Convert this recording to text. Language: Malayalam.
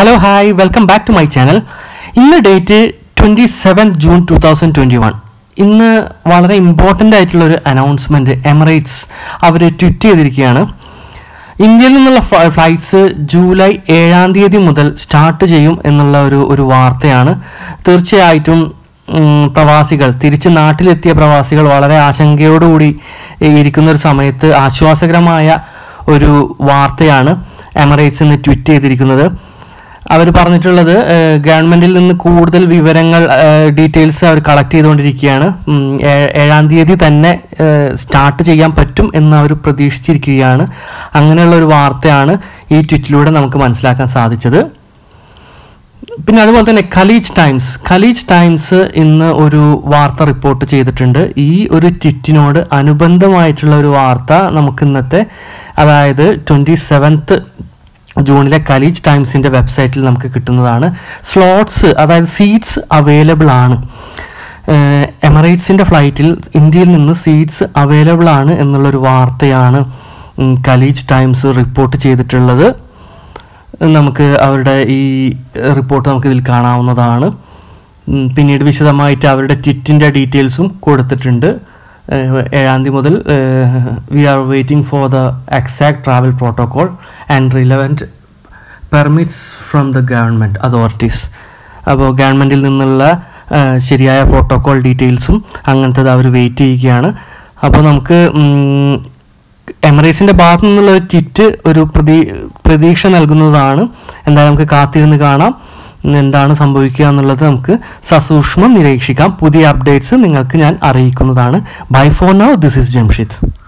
Hello, hi, welcome back to my channel. ഇന്ന് ഡേറ്റ് 27 ജൂൺ 2021. ഇന്ന് വളരെ ഇമ്പോർട്ടൻ്റ് ആയിട്ടുള്ളൊരു അനൗൺസ്മെൻറ്റ് എമിറേറ്റ്സ് അവർ ട്വീറ്റ് ചെയ്തിരിക്കുകയാണ്. ഇന്ത്യയിൽ നിന്നുള്ള ഫ്ലൈറ്റ്സ് ജൂലൈ 7 തീയതി മുതൽ സ്റ്റാർട്ട് ചെയ്യും എന്നുള്ള ഒരു വാർത്തയാണ്. തീർച്ചയായിട്ടും പ്രവാസികൾ തിരിച്ച് നാട്ടിലെത്തിയ പ്രവാസികൾ വളരെ ആശങ്കയോടുകൂടി ഇരിക്കുന്ന ഒരു സമയത്ത് ആശ്വാസകരമായ ഒരു വാർത്തയാണ് എമിറേറ്റ്സ് ഇന്ന് ട്വീറ്റ് ചെയ്തിരിക്കുന്നത്. അവർ പറഞ്ഞിട്ടുള്ളത് ഗവൺമെൻറ്റിൽ നിന്ന് കൂടുതൽ വിവരങ്ങൾ ഡീറ്റെയിൽസ് അവർ കളക്ട് ചെയ്തുകൊണ്ടിരിക്കുകയാണ്. 7 തീയതി തന്നെ സ്റ്റാർട്ട് ചെയ്യാൻ പറ്റും എന്ന് അവർ പ്രതീക്ഷിച്ചിരിക്കുകയാണ്. അങ്ങനെയുള്ള ഒരു വാർത്തയാണ് ഈ ട്വീറ്റിലൂടെ നമുക്ക് മനസ്സിലാക്കാൻ സാധിച്ചത്. പിന്നെ അതുപോലെ തന്നെ ഖലീജ് ടൈംസ് ഇന്ന് ഒരു വാർത്ത റിപ്പോർട്ട് ചെയ്തിട്ടുണ്ട്. ഈ ഒരു ട്വീറ്റിനോട് അനുബന്ധമായിട്ടുള്ള ഒരു വാർത്ത നമുക്ക് ഇന്നത്തെ അതായത് 27 ജൂണിലെ ഖലീജ് ടൈംസിൻ്റെ വെബ്സൈറ്റിൽ നമുക്ക് കിട്ടുന്നതാണ്. സ്ലോട്ട്സ് അതായത് സീറ്റ്സ് അവൈലബിൾ ആണ്. എമിറേറ്റ്സിൻ്റെ ഫ്ലൈറ്റിൽ ഇന്ത്യയിൽ നിന്ന് സീറ്റ്സ് അവൈലബിൾ ആണ് എന്നുള്ളൊരു വാർത്തയാണ് ഖലീജ് ടൈംസ് റിപ്പോർട്ട് ചെയ്തിട്ടുള്ളത്. നമുക്ക് അവരുടെ ഈ റിപ്പോർട്ട് നമുക്കിതിൽ കാണാവുന്നതാണ്. പിന്നീട് വിശദമായിട്ട് അവരുടെ ട്വീറ്റിൻ്റെ ഡീറ്റെയിൽസും കൊടുത്തിട്ടുണ്ട്. 7 തീയതി മുതൽ we are waiting for the exact travel protocol and relevant permits from the government authorities. അപ്പോൾ ഗവൺമെൻറ്റിൽ നിന്നുള്ള ശരിയായ പ്രോട്ടോകോൾ ഡീറ്റെയിൽസും അങ്ങനത്തത് അവർ വെയിറ്റ് ചെയ്യുകയാണ്. അപ്പോൾ നമുക്ക് എമിറേറ്റ്സിൻ്റെ ഭാഗത്തു നിന്നുള്ള ഒരു ട്വീറ്റ് ഒരു പ്രതീക്ഷ നൽകുന്നതാണ്. എന്തായാലും നമുക്ക് കാത്തിരുന്ന് കാണാം എന്താണ് സംഭവിക്കുക എന്നുള്ളത് നമുക്ക് സസൂക്ഷ്മം നിരീക്ഷിക്കാം. പുതിയ അപ്ഡേറ്റ്സ് നിങ്ങൾക്ക് ഞാൻ അറിയിക്കുന്നതാണ്. Bye for now, this is Jamshid.